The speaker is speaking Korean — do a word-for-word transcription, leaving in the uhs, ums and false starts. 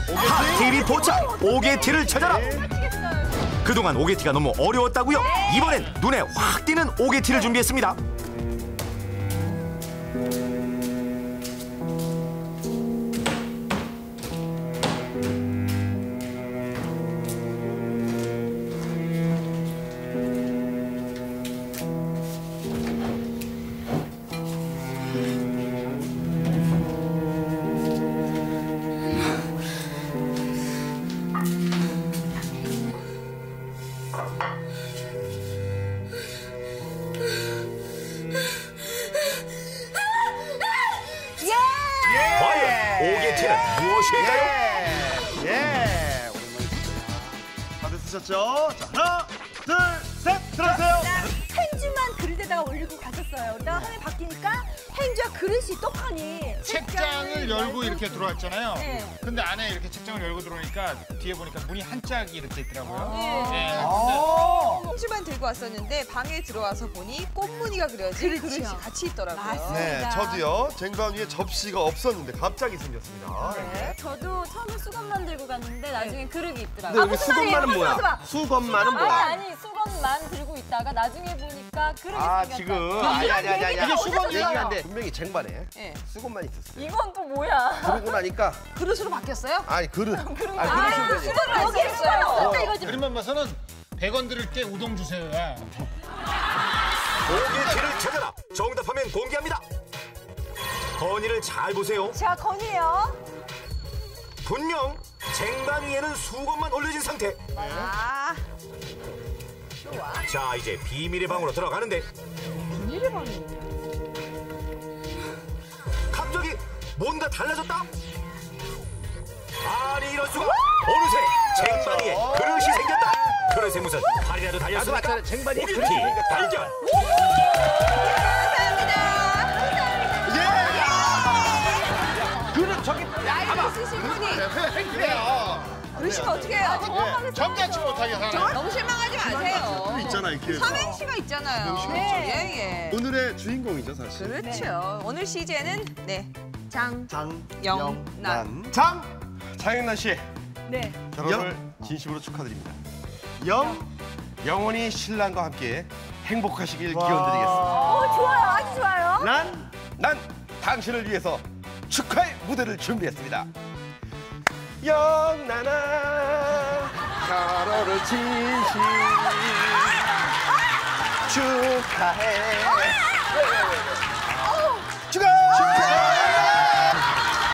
핫티비 포착 오게티를 찾아라. 그동안 오게티가 너무 어려웠다고요? 이번엔 눈에 확 띄는 오게티를 준비했습니다. 오게티는 무엇일까요? 예! 예! 오랜만에 다들 쓰셨죠? 자, 하나, 둘, 셋! 들어주세요! 행주만 그릇에다가 올리고 갔었어요. 그러다가 화면이 바뀌니까 행주와 그릇이 똑하니 책장을 열고 이렇게 들어왔잖아요. 네. 근데 안에 이렇게 책장을 열고 들어오니까 뒤에 보니까 문이 한 짝이 이렇게 있더라고요. 네. 네. 행주만 들고 왔었는데 방에 들어와서 보니 꽃무늬가 그려진 그릇이 같이 있더라고요. 맞습니다. 네, 저도요. 쟁반 위에 접시가 없었는데 갑자기 생겼습니다. 네. 저도 처음에 수건만 들고 갔는데 나중에 그릇이 있더라고요. 근데 여기 수건만은 말이에요? 뭐야? 수건만은 뭐야? 아니 아니 수건만 들고 있다가 나중에 보니까 그릇이 아, 생겼다. 지금. 아니, 아니, 아니, 아니. 이게 수건 얘기가 얘기가 안 돼. 분명히 쟁반에 네. 수건만 있었어요. 이건 또 뭐야? 그러고 나니까. 그릇으로 바뀌었어요? 아니, 그릇. 아니, 아, 그릇이 되지. 수건을 안 썼어요. 어때 이거 지금? 그림만 봐서는 백 원 드릴 때 우동 주세요. 야. 오게티를 찾아라. 정답하면 공개합니다. 건이를 잘 보세요. 자, 건이에요. 분명 쟁반 위에는 수건만 올려진 상태. 아, 자, 이제 비밀의 방으로 들어가는데 비밀의 방이. 갑자기 뭔가 달라졌다? 아니, 이럴 수가. 어느새 쟁반 위에 그릇이 생겼다. 그릇에 무슨 발이라도 달렸습니까? 쟁반이 오게티 그릇이 생겼다. 발견. 그릇 저기. 나이 있으신 분이 그래요. 그러시면 어떻게 해요? 점잖지 못하게 사네. 너무 실망하지 마세요. 있잖아, 이렇게. 삼행시가 있잖아요. 예, 예. 오늘의 주인공이죠, 사실. 그렇죠. 오늘 시제는 네. 장, 장, 영, 영, 난. 난. 장! 장영란 씨, 네. 결혼을 진심으로 축하드립니다. 영, 영원히 신랑과 함께 행복하시길 기원드리겠습니다. 어, 좋아요. 아주 좋아요. 난, 난 당신을 위해서 축하의 무대를 준비했습니다. 영란아, 결혼을 진심 축하해.